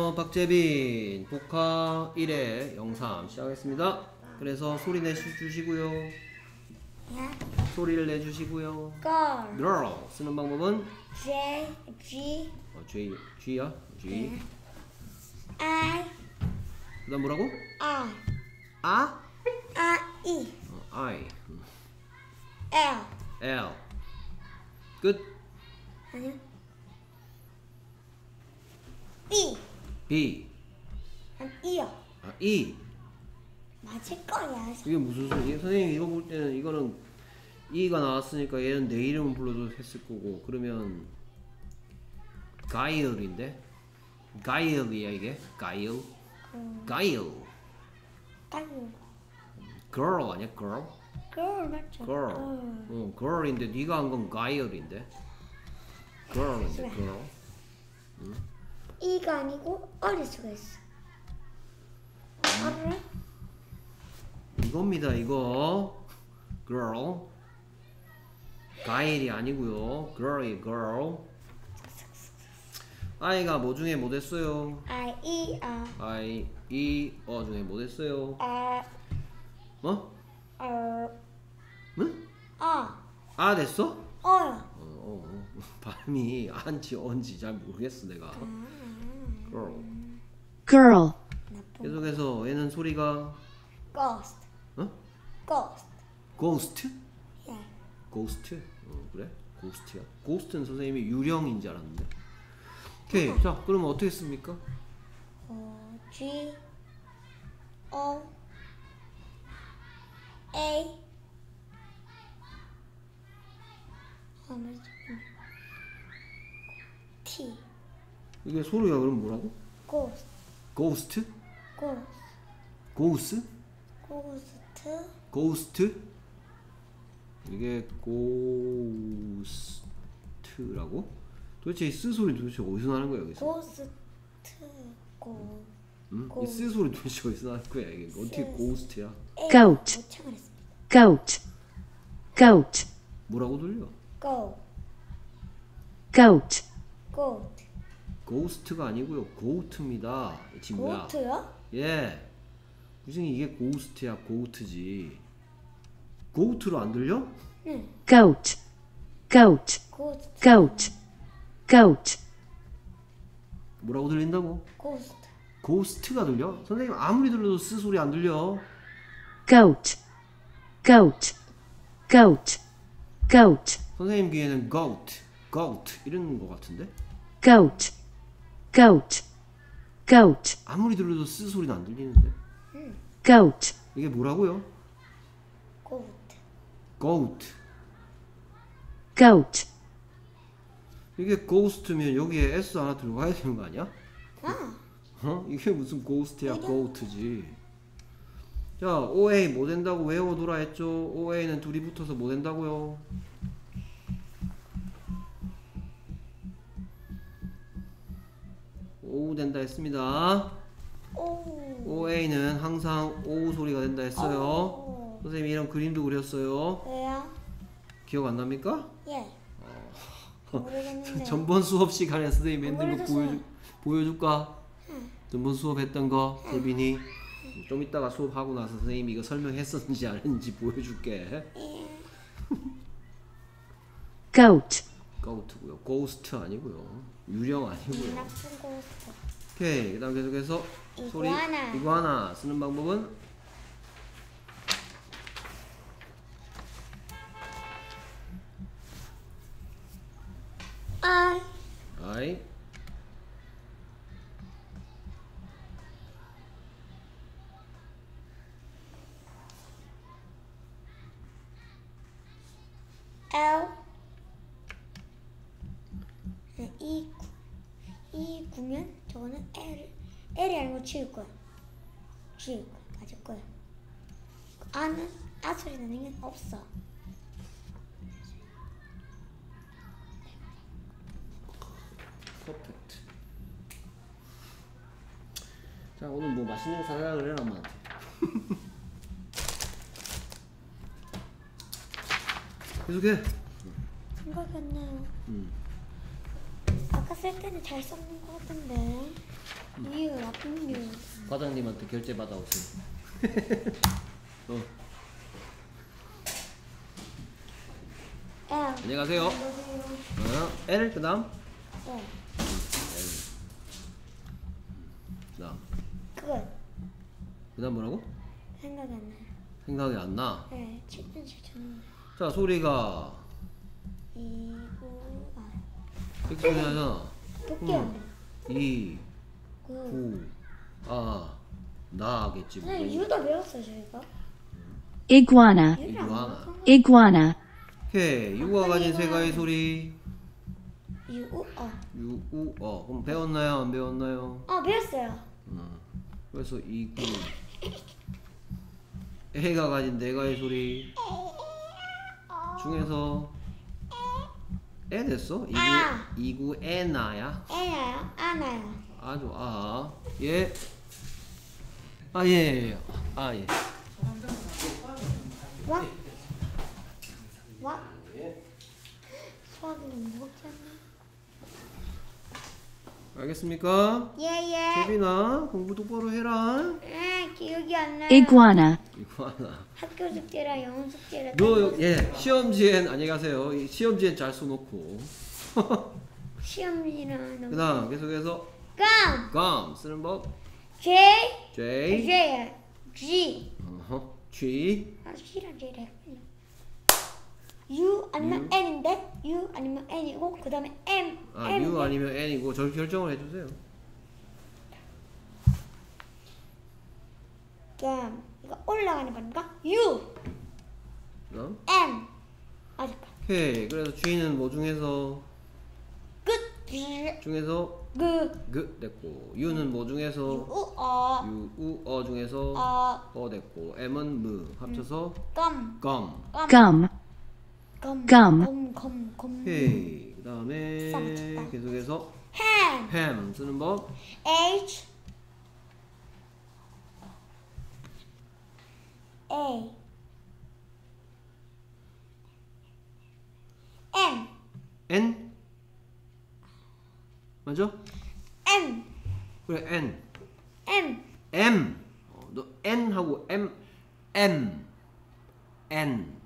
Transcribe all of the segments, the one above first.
박재빈 복화 1회 영상 시작하겠습니다. 그래서 소리 내주시고요. 소리를 내주시고요. girl 쓰는 방법은 G야? G. I. 그다음 뭐라고? I. I. L. L. 끝. 아니요. B. B. E요. E. 맞을 거야. 이게 무슨 소리야? 선생님이 이거 볼 때는 이거는 E가 나왔으니까 얘는 내 이름을 불러도 했을 거고, 그러면 가일인데? 가일이야 이게? 가일? 가일. girl 아니야? girl? girl 맞죠? girl. girl인데 네가 한 건 가일인데? girl인데 girl. E가 아니고 어릴 수가 있어. 어릴? 이겁니다 이거. girl. 가일이 아니고요. girl이 girl. I가 뭐 중에 뭐 됐어요? I, E, I, E, 중에 뭐 됐어요? 뭐? 응? 됐어? 어요. 발음이 안지 언지 잘 모르겠어 내가. girl. girl, 계속해서 얘는 소리가 Ghost. Ghost. ghost? 예. ghost? 그래? ghost야? ghost는 선생님이 유령인 줄 알았는데. 오케이. 자, 그러면 어떻게 씁니까? G, O, A. T. 이게 소리가 그럼 뭐라고? Ghost. ghost? Ghost. ghost? Ghost. ghost? 이게 ghost라고? 도대체 이 쓰 소리 도대체 어디서 나는 거야 여기서? Ghost. Go. 응? 이 쓰 소리 도대체 어디서 나는 거야 이게? 어떻게 ghost야? goat, 모창을 했습니다. goat, goat, 뭐라고 들려? Go. goat, Goat. ghost가 아니고요 goat입니다 이 친구야. Goat요? 예. 무슨 이게 ghost야 goat지. goat로 안 들려? 응. goat, goat, Goat. goat, goat, 뭐라고 들린다고? Ghost. ghost가 들려? 선생님 아무리 들려도 쓰 소리 안 들려. goat, goat, goat, goat, 선생님 귀에는 goat, goat 이런 거 같은데? goat, goat, goat, 아무리 들려도 쓰 소리는 안 들리는데? goat, 이게 뭐라고요? Goat. goat. goat, 이게 ghost면 여기에 s 하나 들어가야 되는 거 아니야? 이게 무슨 ghost야 goat지. 자, OA 뭐 된다고 외워두라 했죠? OA는 둘이 붙어서 뭐 된다고요? 오우 된다 했습니다. OA는 항상 오우 소리가 된다 했어요. 선생님이 이런 그림도 그렸어요. 왜요? 기억 안 납니까? 예. 모르겠는데. 전번 수업 시간에 선생님이 했는 거 모르겠어요. 보여줄까? 전번 수업했던 거 재빈이 좀 이따가 수업하고 나서 선생님이 이거 설명했었는지 안 했는지 보여줄게. goat, goat고요. ghost 아니고요. 유령 아니고요. 나쁜 고스트. 오케이. 그다음 계속해서 소리 이구아나. 이구아나 쓰는 방법은 I. I L. E 구면 저거는 L이 아니고 G일 거야. G일 거야. 맞을 거야. 아는 소리 나는 게 없어. perfect. 자, 오늘 뭐 맛있는 거 사달라 그래 엄마한테. 계속해. 생각이 안 나요. 아까 쓸 때는 잘 썼는 것 같은데. 과장님한테 결제 받아오세요. 어. 안녕히 가세요. L 그다음. 네. 그다음. 끝. 그다음 뭐라고? 생각이 안 나요. 생각이 안 나. 네, 7분 7천. 자, 소리가 이구가 이렇게 소리 하잖아. 볼게요. 2, 구. 9, 나겠지. 뭐. 선생님 유도 배웠어요 저희가. iguana, 이구아나. iguana, 오케이. 유가 가진 세 가지 소리. 유우 유, 우, 어. 그럼 배웠나요? 안 배웠나요? 배웠어요. 그래서 이구. 애가 가진 네 가지 소리 중에서 애 됐어? 이구 애나야? 애나요? 아나요? 아주 예. 예. 예. 와? 와? 수학은 무겁지 않나? 알겠습니까? 예예. 재빈아 공부 똑바로 해라. 기억이 안 나요. iguana, 이거 하나. 학교 숙제라 영어 숙제라. 시험지엔 안녕히 가세요. 이 시험지엔 잘 써놓고. 시험지나 너무. 그다음 계속해서 gum 쓰는 법. J J, J G. G, C랑 J를 헷갈려. U 아니면 U. N인데 U 아니면 N이고 그 다음에 M. U 아니면 N이고 저 결정을 해주세요. 그럼 이거 올라가는 건가? U 그다음 M. 잠깐. 오케이. 그래서 G는 뭐 중에서 끝. G 그 됐고 U는 뭐 중에서 U U, 우, 중에서 됐고 M은 무 합쳐서 껌. gum. gum, 오케이. 그 다음에 쌈. 계속해서 ham. ham 쓰는 법. H A M N 맞아? M 그래 N M M 너 N 하고 M N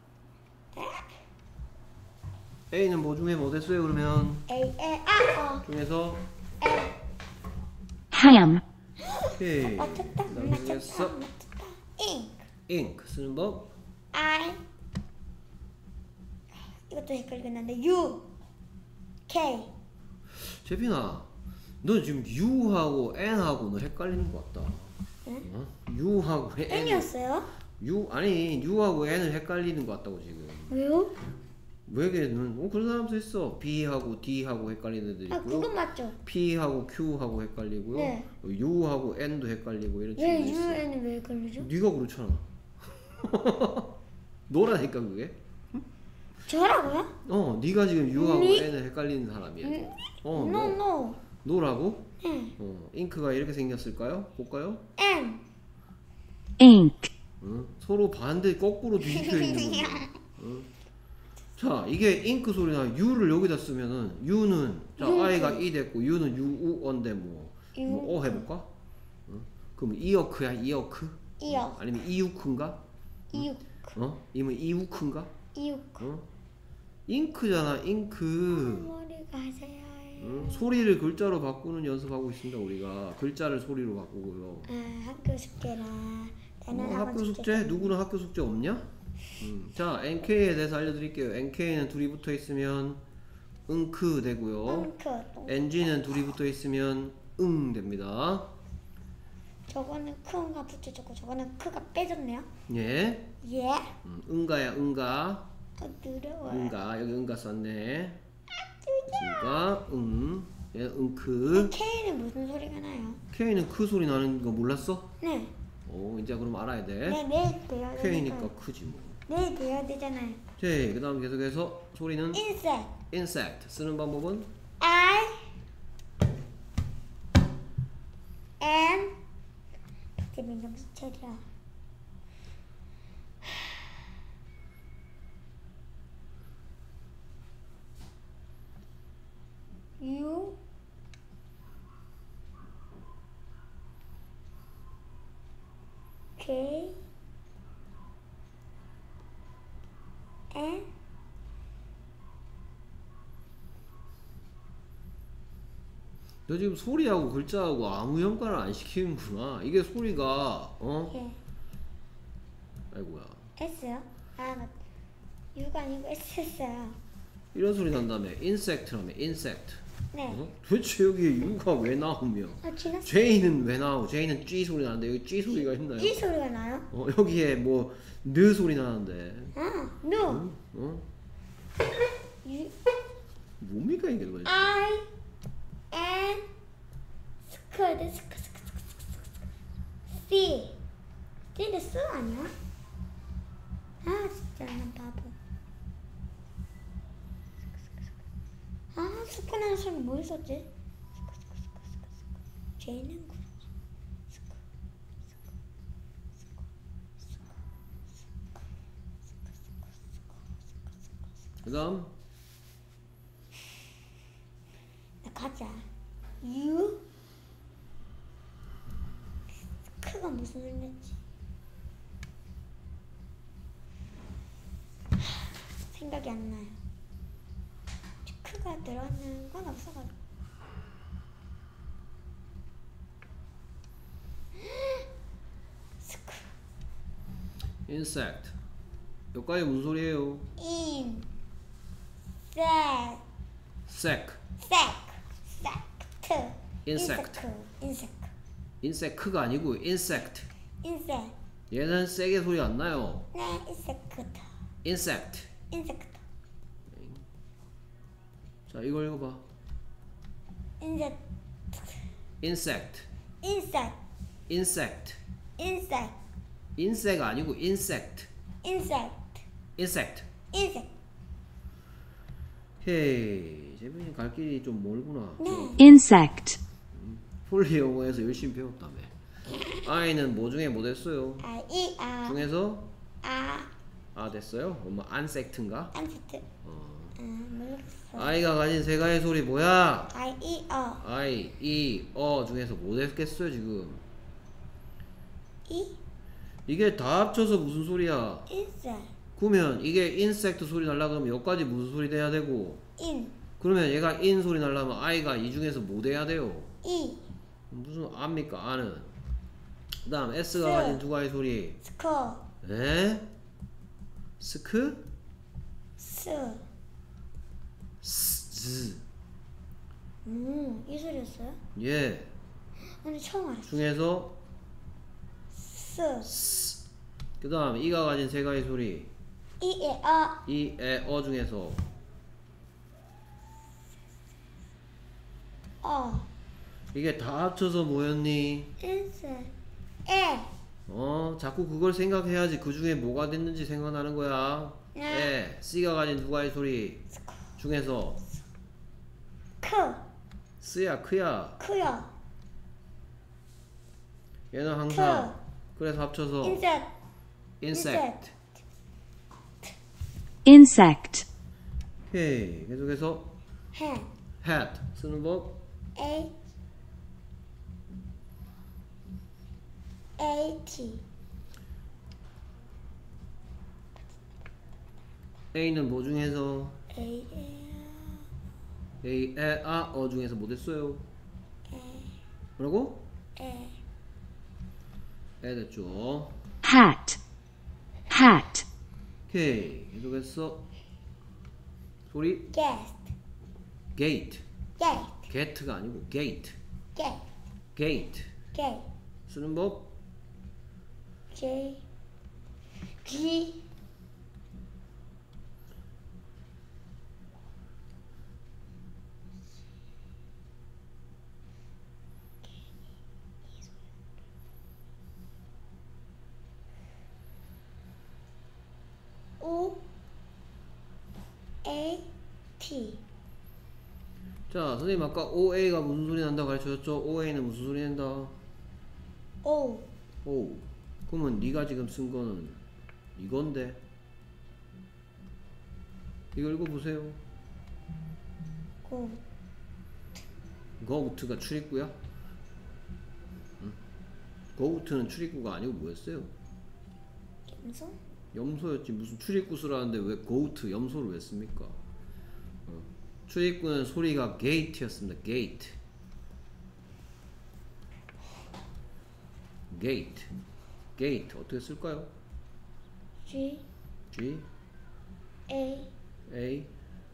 A는 뭐 중에 뭐 됐어요 그러면? A 중에서 ham, 오케이. 맞췄다. 그다음 중에서 맞췄다. ink ink 쓰는 법. I 이것도 헷갈리긴 한데 U K 재빈아 너 지금 U하고 N하고 너 헷갈리는 것 같다. 응? U하고 N N이었어요? U하고 N을 헷갈리는 것 같다고 지금. 왜요? 왜게는 그런 사람도 있어. B하고 D하고 헷갈리는 애들 있고요. 그건 맞죠. P하고 Q하고 헷갈리고요. 네. U하고 N도 헷갈리고 이런 왜 친구도 있어. U N은 왜 헷갈리죠? 네가 그렇잖아. 너라니까 그게. 저라고요? 네가 지금 U하고 니? N을 헷갈리는 사람이야. No 너. no 노라고? 네. 잉크가 이렇게 생겼을까요? 볼까요? M ink, 서로 반대 거꾸로 뒤집혀 있는 거야. 자, 이게 잉크 소리나 U를 여기다 쓰면은 U는 자 I가 E 됐고 U는 UU어인데 뭐 해볼까? 그럼 이어크야 이어크? 이어 아니면 이우크인가? 이육 이면 이우크인가? 이육 잉크잖아 잉크. 머리가 하세요. 소리를 글자로 바꾸는 연습하고 있습니다 우리가. 글자를 소리로 바꾸고요. 학교 숙제라 학교 숙제? 누구는 학교 숙제 없냐? 자, NK에 대해서 알려드릴게요. NK는 둘이 붙어 있으면 응크 되고요. NG는 둘이 붙어 있으면 응 됩니다. 저거는 크가 붙여졌고 저거는 크가 빼졌네요. 예. 예. 응가야 응가. 어려워요. 응가 여기 응가 썼네. 그러니까 얘 응크. K는 무슨 소리가 나요? K는 크 소리 나는 거 몰랐어? 네. 이제 그럼 알아야 돼. 네, 내일 돼야 K니까 크지 뭐. 내일 돼야 되잖아요. 그 다음 계속해서 소리는 Insect. insect 쓰는 방법은 I N 박재민 정신 차려. U K N 너 지금 소리하고 글자하고 아무 연관을 안 시키는구나. 이게 소리가 예. 아이고야. S요? 아, U가 아니고 S였어요. 이런 소리 난다며. insect라며. insect. 네. 도대체 여기 U가 왜 나오며? 아, 지났어. J는 왜 나오고? J는 G 소리 나는데 여기 G 소리가 있나요? G 소리가 나요? 여기에 뭐 느 소리 나는데. 아, no. U 뭡니까 이게 도대체? I N 스커드 C 근데 S 아니야? 아 진짜 난 바보. 아 스쿠나는 소리 뭐 있었지? J는 구 그다음 가자. U 크가 무슨 의미였지? 생각이 안 나요. 크가 들어가는 건 없어가지고. 스크 insect. 여기까지 무슨 소리예요? 인 sec. 섹트 insect. 인섹트 insect가 아니고 insect. 인섹트 얘는 세게 소리 안 나요. 네 인섹트 insect. 인섹트 자 이걸 읽어봐. 인섹트 insect. 인섹트 insect. 인섹트 insect 아니고 insect. 인섹트 insect. 인섹트 헤이 재민이 갈 길이 좀 멀구나. 네 insect, 폴리 영어에서 열심히 배웠다며. I는 뭐 중에 뭐 됐어요? I 중에서 아 됐어요? 엄마 insect인가? 안세트 모르겠어. I가 가진 세 가지 소리 뭐야? I I, E, 중에서 뭐 됐겠어요 지금? E 이게 다 합쳐서 무슨 소리야? 인섹트 그러면 이게 insect 소리 날라 그러면 여기까지 무슨 소리 돼야 되고, 인 그러면 얘가 in 소리 날라면 I가 이 중에서 뭐 돼야 돼요? E 무슨 A입니까? A는. 그 다음 S가 스. 가진 두 가지 소리. 스커 에? 스크? 스 스. 이 소리였어요? 예. 오늘 처음 알았어. 중에서 스 그 다음 E가 가진 세 가지 소리. 이에 이, 에, 중에서 이게 다 합쳐서 뭐였니? 인섹트 에 자꾸 그걸 생각해야지 그 중에 뭐가 됐는지 생각나는 거야. 에, C가 가진 두 가지 소리 중에서 크 C야, 크야. 크요 얘는 항상 그래서 합쳐서 인섹트 insect. insect, 오케이. 계속해서 해 hat 쓰는 법. A-T A는 뭐 중에서 A A, 에, 중에서 뭐 됐어요? 뭐라고? 에 에 됐죠. hat, hat, 오케이. 계속해서 소리 guest gate. gate get가 아니고 gate. gate gate gate 쓰는 법. J G O A T 자, 선생님 아까 OA가 무슨 소리 난다고 가르쳐줬죠? OA는 무슨 소리 낸다? O 오. 그러면 네가 지금 쓴 거는 이건데. 이거 읽어보세요. 고 goat가 출입구야? goat는 출입구가 아니고 뭐였어요? 염소? 염소였지. 무슨 출입구 쓰라는데 왜 goat 염소를 왜 씁니까? 출입구는 소리가 gate였습니다. gate. gate. gate 어떻게 쓸까요? G G A A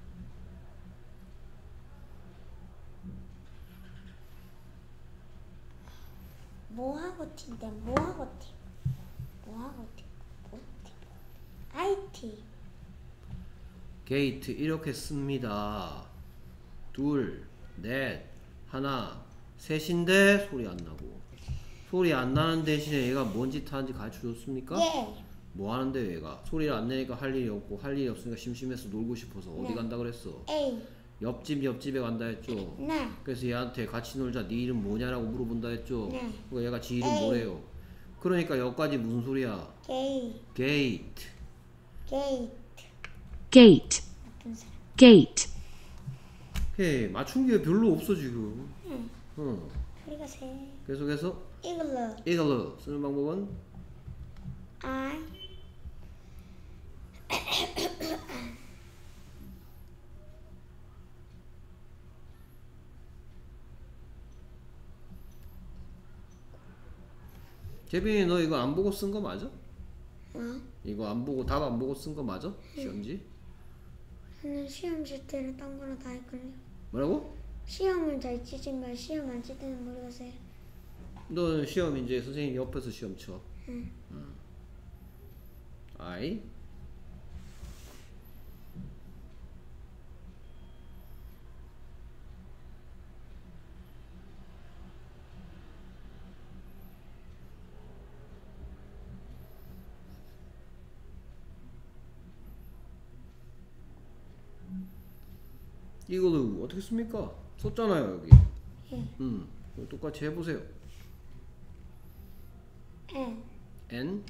뭐하고 T인데 뭐하고 T 뭐하고 T 뭐 T IT gate 이렇게 씁니다. 둘, 넷, 하나, 셋인데 소리 안 나고. 소리 안 나는 대신에 얘가 뭔 짓 하는지 가르쳐 줬습니까? 예 뭐 하는데 얘가 소리를 안 내니까 할 일이 없고 할 일이 없으니까 심심해서 놀고 싶어서 어디 네. 간다 그랬어? A 옆집에 간다 했죠. 네 그래서 얘한테 같이 놀자. 네 이름 뭐냐라고 물어본다 했죠. 네. 그러니까 얘가 지 이름 에이. 뭐래요? 그러니까 여기까지 무슨 소리야? Gate gate. Gate gate, 나쁜 사람 gate, 해 맞춘 게 별로 없어 지금. 소리가 세 계속해서 이글루 이걸로 쓰는 방법은 I 재빈이 너 이거 안 보고 쓴 거 맞아? 어? 이거 안 보고 답 안 보고 쓴 거 맞아? 시험지? 저는 시험 칠 때는 딴 거나 다 했걸요 뭐라고? 시험을 잘 치지만 시험 안 칠 때는 모르겠어요 너 시험 이제 선생님 옆에서 시험 쳐. 응. I 이걸로 어떻게 씁니까? 썼잖아요 여기. 예 이거 똑같이 해보세요. N N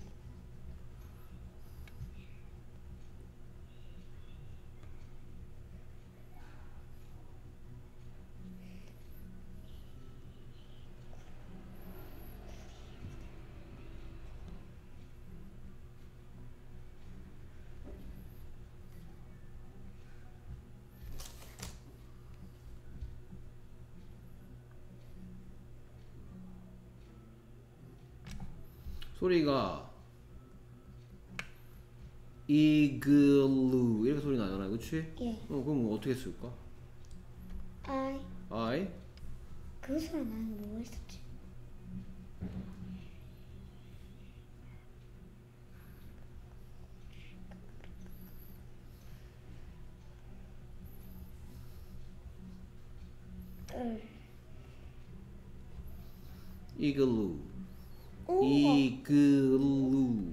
소리가 이글루 이렇게 소리 나잖아요, 그렇지? 예 그럼 어떻게 쓸까? I I 그 소리 나는 뭐 했었지? 이글루 오 이글루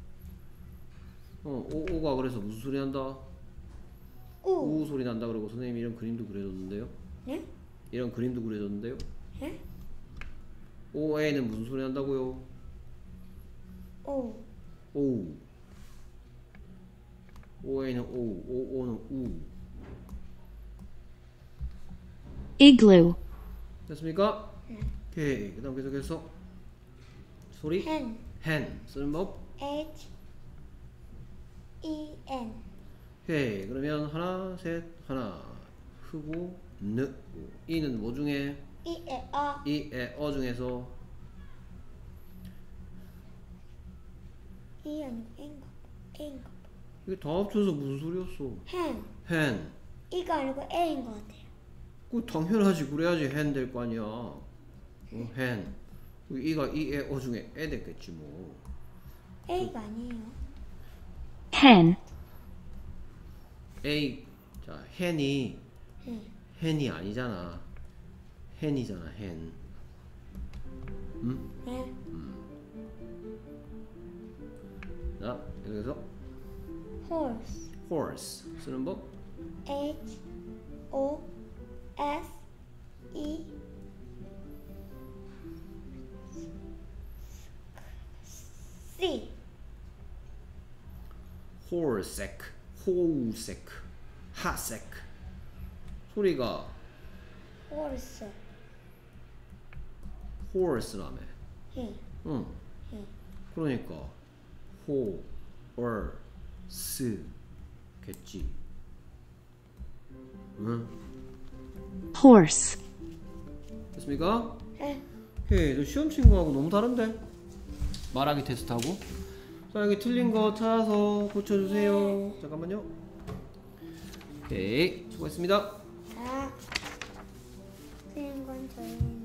오가 그래서 무슨 소리 난다? 오 우 소리 난다 그러고 선생님이 이런 그림도 그려줬는데요. 네? 이런 그림도 그려줬는데요. 예? 오에는 무슨 소리 난다고요? 오 오 오에는 오는 우 igloo, 됐습니까? 오케이. 그 다음 계속해서 소리 Hen hen 쓰는 법. H E N 오케이. 그러면 하나 셋 하나 흐고 느 이는 뭐 중에 E E A 이에 어 중에서 E 아니고 N가 A인가 이게 다 합쳐서 무슨 소리였어? Hen hen. E가 아니고 A인 것 같아요 그 당연하지. 그래야지 hen 될 거 아니야. hen. 이가 이에 어 중에 에 됐겠지 뭐. A가 아니에요 hen, A 자 hen이 응. hen이 아니잖아. hen이잖아 hen. 네 자 여기서 Horse horse 쓰는 법. H O S E C horseck, 호우색, 하색. 소리가 Horse horse라며. 예 응. 예. 그러니까 horse겠지. 응. horse, 됐습니까? 예. 오케이. 너 시험 친구하고 너무 다른데? 말하기 테스트하고. 자, 여기 틀린 거 찾아서 고쳐주세요. 잠깐만요. 오케이. 수고했습니다. 자, 틀린 건 저희는